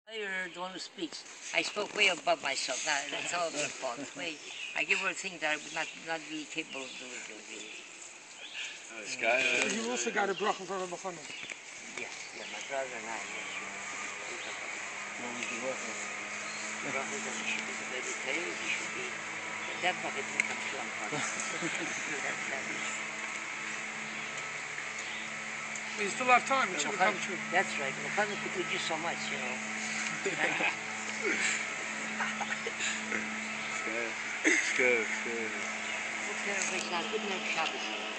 You're the one who speaks. I spoke way above myself. That's all my fault. I give her things that I would not be capable of doing. You also got a brachah from Rabbi Elchonon. Yes, my brother and I. The brachah that he should be the baby tail, he should be. That brachah didn't come true on purpose. You still have time, it should have come true. That's right. Elchonon could do just so much, you know. It's good. Okay, everybody's got a good night Shabbos.